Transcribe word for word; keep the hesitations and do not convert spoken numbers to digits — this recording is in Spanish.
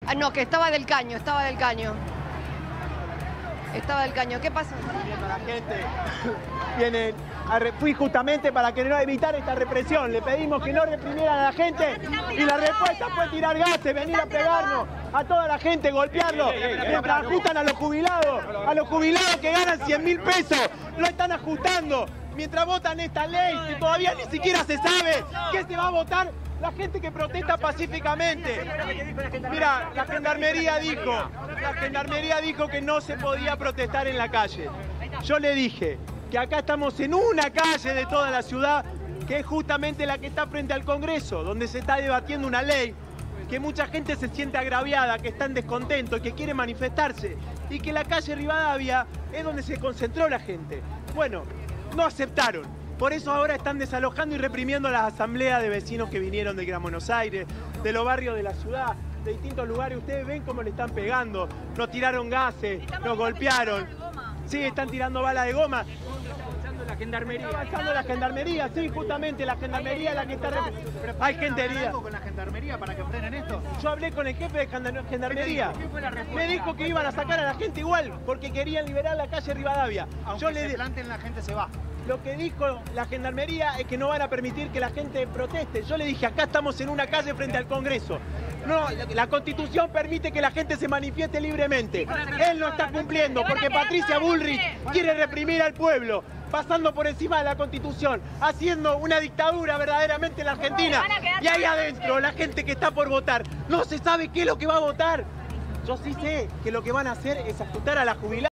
Ah, no, que estaba del caño, estaba del caño. Estaba del caño. ¿Qué pasó? La gente viene a re... Fui justamente para que no evitar esta represión. Le pedimos que no reprimieran a la gente y la respuesta fue tirar gases, venir a pegarnos a toda la gente, golpearlo. Mientras ajustan a los jubilados, a los jubilados que ganan cien mil pesos, lo están ajustando. Mientras votan esta ley, que todavía ni siquiera se sabe qué se va a votar, la gente que protesta pacíficamente. Mira, la gendarmería dijo, la gendarmería dijo que no se podía protestar en la calle. Yo le dije que acá estamos en una calle de toda la ciudad, que es justamente la que está frente al Congreso, donde se está debatiendo una ley, que mucha gente se siente agraviada, que está en descontento, que quiere manifestarse, y que la calle Rivadavia es donde se concentró la gente. Bueno, no aceptaron. Por eso ahora están desalojando y reprimiendo las asambleas de vecinos que vinieron de Gran Buenos Aires, de los barrios de la ciudad, de distintos lugares. Ustedes ven cómo le están pegando, nos tiraron gases, nos golpearon. Sí, están tirando balas de goma. La gendarmería. Está avanzando la gendarmería, sí, justamente la gendarmería es la que está... Hay gente herida. ¿Con la gendarmería para que frenen esto? Yo hablé con el jefe de gendarmería. Me dijo que iban a sacar a la gente igual, porque querían liberar la calle Rivadavia. Aunque Yo le se planten, la gente se va. Lo que dijo la gendarmería es que no van a permitir que la gente proteste. Yo le dije, acá estamos en una calle frente al Congreso. No, la Constitución permite que la gente se manifieste libremente. Él no está cumpliendo porque Patricia Bullrich quiere reprimir al pueblo, pasando por encima de la Constitución, haciendo una dictadura verdaderamente en la Argentina. Y ahí adentro, la gente que está por votar, no se sabe qué es lo que va a votar. Yo sí sé que lo que van a hacer es ajustar a la jubilada.